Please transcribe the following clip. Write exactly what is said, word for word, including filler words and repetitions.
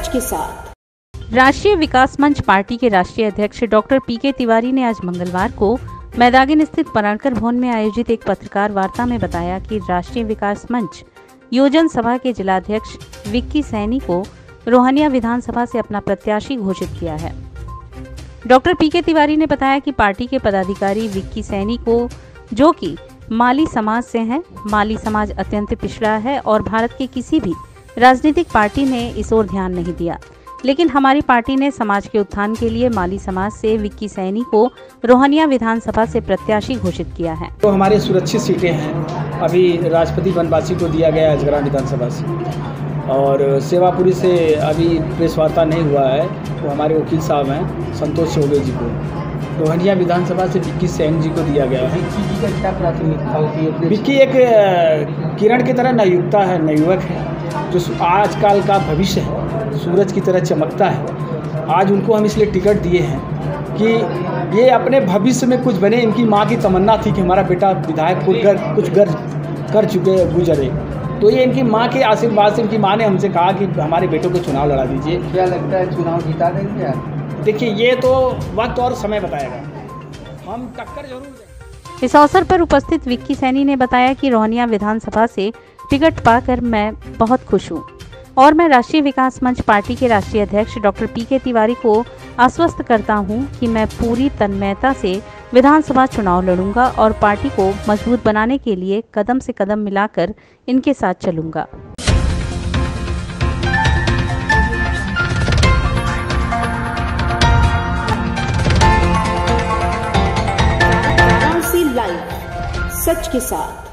सच के साथ। राष्ट्रीय विकास मंच पार्टी के राष्ट्रीय अध्यक्ष डॉक्टर पी के तिवारी ने आज मंगलवार को मैदागिन स्थित परांकर भवन में आयोजित एक पत्रकार वार्ता में बताया कि राष्ट्रीय विकास मंच योजन सभा के जिलाध्यक्ष विक्की सैनी को रोहनिया विधानसभा से अपना प्रत्याशी घोषित किया है। डॉक्टर पी के तिवारी ने बताया कि पार्टी के पदाधिकारी विक्की सैनी को, जो कि माली समाज से हैं, माली समाज अत्यंत पिछड़ा है और भारत के किसी भी राजनीतिक पार्टी ने इस ओर ध्यान नहीं दिया, लेकिन हमारी पार्टी ने समाज के उत्थान के लिए माली समाज से विक्की सैनी को रोहनिया विधानसभा से प्रत्याशी घोषित किया है। तो हमारे सुरक्षित सीटें हैं, अभी राष्ट्रपति बनवासी को दिया गया है अजगरा विधानसभा से, और सेवापुरी से अभी प्रेस वार्ता नहीं हुआ है, तो हमारे वकील साहब हैं संतोष चौबे जी को रोहनिया विधानसभा से विक्की सैनी जी को दिया गया है। विक्की का क्या प्राथमिकता होती है? विक्की एक किरण की तरह नवयुक्ता है, नवयुवक है, जो आजकल का भविष्य है, सूरज की तरह चमकता है। आज उनको हम इसलिए टिकट दिए हैं कि ये अपने भविष्य में कुछ बने। इनकी माँ की तमन्ना थी कि हमारा बेटा विधायक कुछ कर कुछ कर कर चुके गुजरे, तो ये इनकी माँ के आशीर्वाद से इनकी माँ ने हमसे कहा कि हमारे बेटों को चुनाव लड़ा दीजिए। क्या लगता है चुनाव जिता देंगे यार? देखिए, ये तो वक्त और समय बताएगा, हम टक्कर जरूर देंगे। इस अवसर पर उपस्थित विक्की सैनी ने बताया कि रोहनिया विधानसभा से टिकट पाकर मैं बहुत खुश हूँ और मैं राष्ट्रीय विकास मंच पार्टी के राष्ट्रीय अध्यक्ष डॉक्टर पी के तिवारी को आश्वस्त करता हूं कि मैं पूरी तन्मयता से विधानसभा चुनाव लड़ूंगा और पार्टी को मजबूत बनाने के लिए कदम से कदम मिलाकर इनके साथ चलूंगा। लाइव सच के साथ।